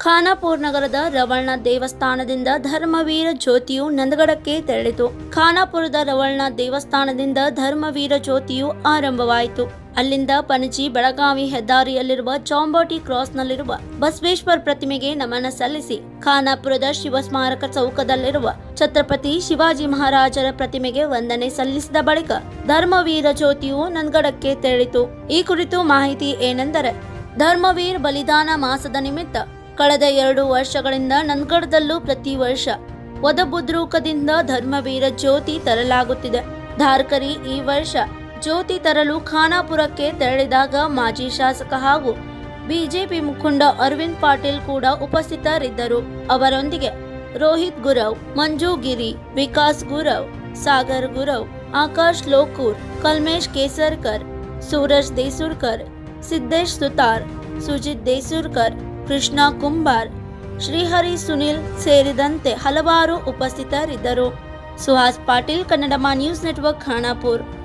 ಖಾನಾಪುರ ನಗರದ ರವಳ್ನ ದೇವಸ್ಥಾನದಿಂದ ಧರ್ಮವೀರ ಜ್ಯೋತಿಯು ನಂದಗಡಕ್ಕೆ ತೆರಳಿತು. ಖಾನಾಪುರದ ರವಳ್ನ ದೇವಸ್ಥಾನದಿಂದ ಧರ್ಮವೀರ ಜ್ಯೋತಿಯು ಆರಂಭವಾಯಿತು. ಅಲ್ಲಿಂದ ಪಣಜಿ ಬೆಳಗಾವಿ ಹೆದ್ದಾರಿಯಲ್ಲಿರುವ ಚಾಂಬೋಟಿ ಕ್ರಾಸ್ನಲ್ಲಿರುವ ಬಸವೇಶ್ವರ ಪ್ರತಿಮೆಗೆ ನಮನ ಸಲ್ಲಿಸಿ ಖಾನಾಪುರದ ಶಿವ ಸ್ಮಾರಕ ಚೌಕದಲ್ಲಿರುವ ಛತ್ರಪತಿ ಶಿವಾಜಿ ಮಹಾರಾಜರ ಪ್ರತಿಮೆಗೆ ವಂದನೆ ಸಲ್ಲಿಸಿದ ಬಳಿಕ ಧರ್ಮವೀರ ಜ್ಯೋತಿಯು ನಂದಗಡಕ್ಕೆ ತೆರಳಿತು. ಈ ಕುರಿತು ಮಾಹಿತಿ ಏನೆಂದರೆ, ಧರ್ಮವೀರ್ ಬಲಿದಾನ ಮಾಸದ ನಿಮಿತ್ತ ಕಳೆದ 2 ವರ್ಷಗಳಿಂದ ನಂದಗಡದಲ್ಲೂ ಪ್ರತಿ ವರ್ಷ ವದಬುದ್ರೂಕದಿಂದ ಧರ್ಮವೀರ ಜ್ಯೋತಿ ತರಲಾಗುತ್ತಿದೆ. ಧಾರ್ಕರಿ ಈ ವರ್ಷ ಜ್ಯೋತಿ ತರಲು ಖಾನಾಪುರಕ್ಕೆ ತೆರಳಿದಾಗ ಮಾಜಿ ಶಾಸಕ ಹಾಗೂ ಬಿಜೆಪಿ ಮುಖಂಡ ಅರವಿಂದ್ ಪಾಟೀಲ್ ಕೂಡ ಉಪಸ್ಥಿತರಿದ್ದರು. ಅವರೊಂದಿಗೆ ರೋಹಿತ್ ಗುರವ್, ಮಂಜು ಗಿರಿ, ವಿಕಾಸ್ ಗುರವ್, ಸಾಗರ್ ಗುರವ್, ಆಕಾಶ್ ಲೋಕೂರ್, ಕಲ್ಮೇಶ್ ಕೇಸರ್ಕರ್, ಸೂರಜ್ ದೇಸುರ್ಕರ್, ಸಿದ್ದೇಶ್ ಸುತಾರ್, ಸುಜಿತ್ ದೇಸುರ್ಕರ್, ಕೃಷ್ಣ ಕುಂಬಾರ್, ಶ್ರೀಹರಿ ಸುನಿಲ್ ಸೇರಿದಂತೆ ಹಲವಾರು ಉಪಸ್ಥಿತರಿದ್ದರು. Suhas Patil, Kannadama news network, Khanapur.